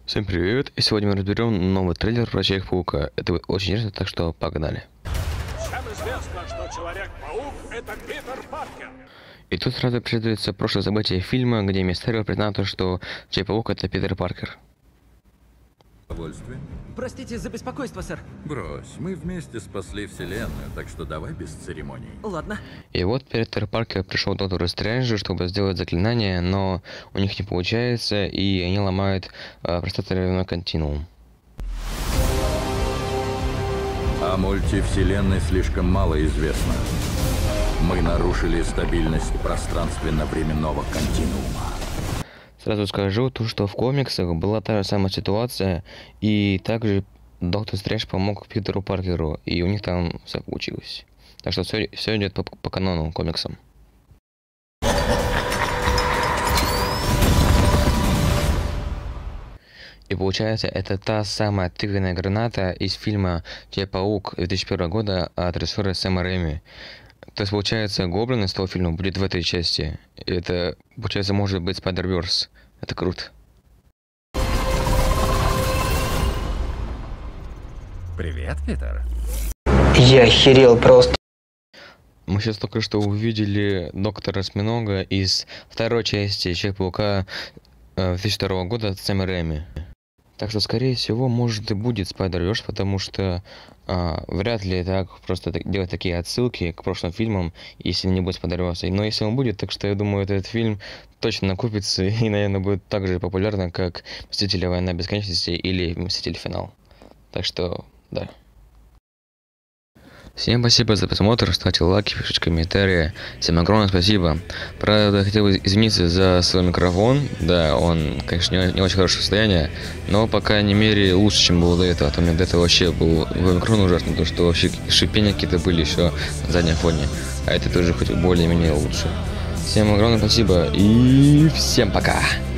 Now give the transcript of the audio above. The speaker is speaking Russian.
Всем привет! И сегодня мы разберем новый трейлер про Человека-паука. Это будет очень интересно, так что погнали. Всем известно, что Человек-паук — это Питер Паркер. И тут сразу преследуется прошлое событие фильма, где Мистерио признался, что Человек-паук это Питер Паркер. Удовольствие? Простите за беспокойство, сэр. Брось, мы вместе спасли вселенную, так что давай без церемоний. Ладно. И вот Питер Паркер пришел к доктору Стрэнджу, чтобы сделать заклинание, но у них не получается, и они ломают пространственный континуум. О мультивселенной слишком мало известно. Мы нарушили стабильность пространственно-временного континуума. Сразу скажу, то, что в комиксах была та же самая ситуация, и также доктор Стрэндж помог Питеру Паркеру, и у них там все получилось. Так что все идет по канону комиксам. И получается, это та самая тыквенная граната из фильма Человек-паук 2001 года от режиссера Сэма Рэйми. То есть, получается, Гоблин из того фильма будет в этой части. И это, получается, может быть Spider-Verse. Это круто. Привет, Питер. Я охерел просто. Мы сейчас только что увидели доктора Осьминога из второй части Человека-паука 2002 года от Сэма Рэйми. Так что, скорее всего, может и будет Spider-Verse, потому что вряд ли так просто делать такие отсылки к прошлым фильмам, если не будет Spider-Verse. Но если он будет, так что я думаю, этот фильм точно накупится и, наверное, будет так же популярно, как «Мстители. Война бесконечности» или «Мстители. Финал». Так что, да. Всем спасибо за просмотр, ставьте лайки, пишите комментарии. Всем огромное спасибо. Правда, хотел бы извиниться за свой микрофон. Да, он, конечно, не очень хорошее состояние, но, по крайней мере, лучше, чем было до этого. А то у меня до этого вообще был микрофон ужасный, потому что вообще шипения какие-то были еще на заднем фоне. А это тоже хоть более-менее лучше. Всем огромное спасибо и всем пока!